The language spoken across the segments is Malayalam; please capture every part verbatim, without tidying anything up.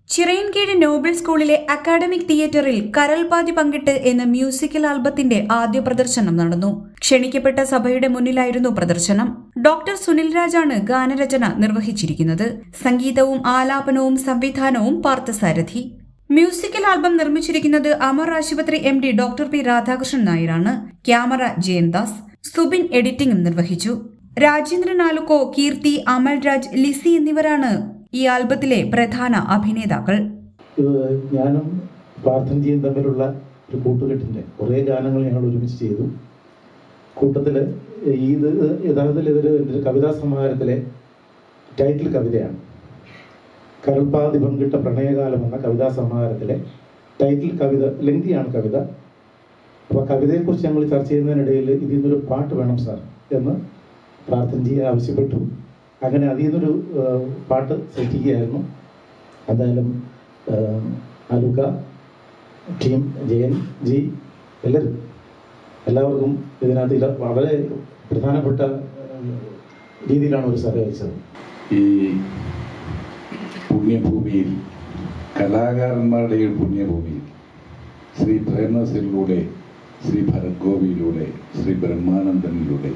ചിറയൻകീഴ് നോബൽ സ്കൂളിലെ അക്കാഡമിക് തിയേറ്ററിൽ കരൾപാതി പങ്കിട്ട് എന്ന മ്യൂസിക്കൽ ആൽബത്തിന്റെ ആദ്യ പ്രദർശനം നടന്നു. ക്ഷണിക്കപ്പെട്ട സഭയുടെ മുന്നിലായിരുന്നു പ്രദർശനം. ഡോക്ടർ സുനിൽ രാജാണ് ഗാനരചന നിർവഹിച്ചിരിക്കുന്നത്. സംഗീതവും ആലാപനവും സംവിധാനവും പാർത്ഥസാരഥി. മ്യൂസിക്കൽ ആൽബം നിർമ്മിച്ചിരിക്കുന്നത് അമർ ആശുപത്രി M D doctor P Radhakrishnan നായരാണ്. ക്യാമറ ജയന്ദാസ്. സുബിൻ എഡിറ്റിംഗും നിർവഹിച്ചു. രാജേന്ദ്രൻ ആലുക്കോ, കീർത്തി, അമൽരാജ്, ലിസി എന്നിവരാണ് ഈ ആൽബത്തിലെ പ്രധാന അഭിനേതാക്കൾ. ഞാനും പാർത്ഥൻജിയും തമ്മിലുള്ള ഒരു കൂട്ടുകെട്ടിന്റെ കുറേ ഗാനങ്ങൾ ഞങ്ങൾ ഒരുമിച്ച് ചെയ്തു. കൂട്ടത്തില് ഇത് യഥാർത്ഥത്തിൽ ഇതൊരു കവിതാ സമാഹാരത്തിലെ ടൈറ്റിൽ കവിതയാണ്. കരൾപാതി പങ്കിട്ട പ്രണയകാലം എന്ന കവിതാ സമാഹാരത്തിലെ ടൈറ്റിൽ കവിത. ലെങ്തിയാണ് കവിത. അപ്പോൾ കവിതയെക്കുറിച്ച് ഞങ്ങൾ ചർച്ച ചെയ്യുന്നതിനിടയിൽ ഇതിൽ നിന്നൊരു പാട്ട് വേണം സാർ എന്ന് പാർത്ഥൻജി ആവശ്യപ്പെട്ടു. അങ്ങനെ അതിൽ നിന്നൊരു പാട്ട് സൃഷ്ടിക്കുകയായിരുന്നു. എന്തായാലും അലുക്ക ടീം, ജയൻ ജി, എല്ലാവരും എല്ലാവർക്കും ഇതിനകത്ത് വളരെ പ്രധാനപ്പെട്ട രീതിയിലാണ് ഒരു സഹകരിച്ചത്. ഈ പുണ്യഭൂമിയിൽ, കലാകാരന്മാരുടെ ഈ പുണ്യഭൂമിയിൽ ശ്രീ പ്രേംനസീറിലൂടെ, ശ്രീ ഭരത് ഗോപിയിലൂടെ, ശ്രീ ബ്രഹ്മാനന്ദനിലൂടെ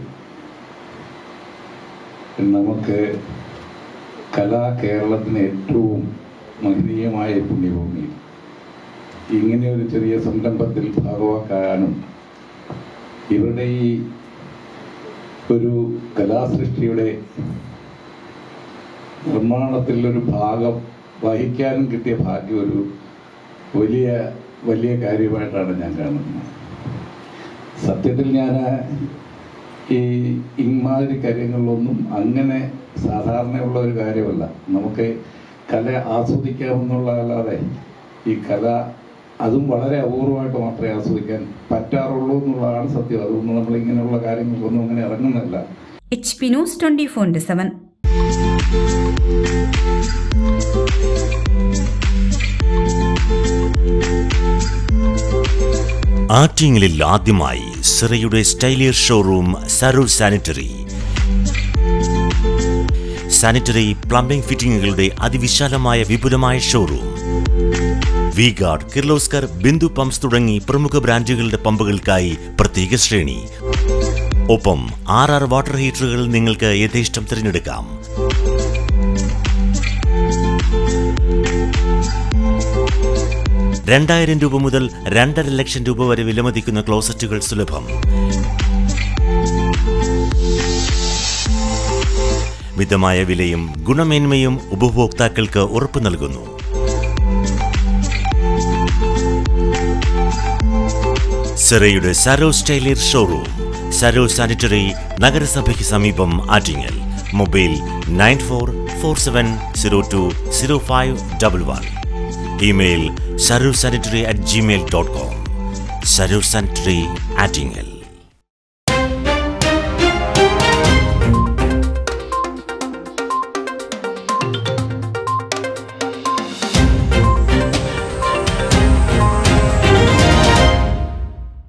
നമുക്ക് കലാ കേരളത്തിന് ഏറ്റവും മഹനീയമായ പുണ്യഭൂമിയിൽ ഇങ്ങനെ ഒരു ചെറിയ സംരംഭത്തിൽ ഭാഗമാക്കാനും ഇവരുടെ ഈ ഒരു കലാസൃഷ്ടിയുടെ നിർമ്മാണത്തിൽ ഒരു ഭാഗം വഹിക്കാനും കിട്ടിയ ഭാഗ്യം ഒരു വലിയ വലിയ കാര്യമായിട്ടാണ് ഞാൻ കാണുന്നത്. സത്യത്തിൽ ഞാൻ ഈ ഇമാതിരി കാര്യങ്ങളിലൊന്നും അങ്ങനെ സാധാരണയുള്ള ഒരു കാര്യമല്ല. നമുക്ക് കല ആസ്വദിക്കാമെന്നുള്ള അല്ലാതെ ഈ കല അതും വളരെ അപൂർവമായിട്ട് മാത്രമേ ആസ്വദിക്കാൻ പറ്റാറുള്ളൂ എന്നുള്ളതാണ് സത്യം. അതുകൊണ്ട് നമ്മൾ ഇങ്ങനെയുള്ള കാര്യങ്ങൾക്കൊന്നും അങ്ങനെ ഇറങ്ങുന്നില്ല. H P news twenty four into seven. ആറ്റിങ്ങലിൽ ആദ്യമായി സിറയുടെ സ്റ്റൈലിയർ showroom Saroor sanitary. Sanitary plumbing ഫിറ്റിംഗുകളുടെ അതിവിശാലമായ വിപുലമായ showroom. V guard, Kirloskar, Bindu pumps തുടങ്ങി പ്രമുഖ ബ്രാൻഡുകളുടെ പമ്പുകൾക്കായി പ്രത്യേക ശ്രേണി. ഒപ്പം ആർ ആർ വാട്ടർ ഹീറ്ററുകൾ നിങ്ങൾക്ക് യഥേഷ്ടം തിരഞ്ഞെടുക്കാം. രണ്ടായിരം രൂപ മുതൽ രണ്ടര ലക്ഷം രൂപ വരെ വിലമതിക്കുന്ന ക്ലോസറ്റുകൾ സുലഭം. മിതമായ വിലയും ഗുണമേന്മയും ഉപഭോക്താക്കൾക്ക് ഉറപ്പു നൽകുന്നു. സിറയുടെ സരോ സ്റ്റൈലിയർ ഷോറൂം, സരോ സാനിറ്ററി, നഗരസഭയ്ക്ക് സമീപം, Attingal. Mobile nine four four seven zero two zero five double one. Email Saroor sanitary at Gmail dot com. Saroor sanitary, Attingal.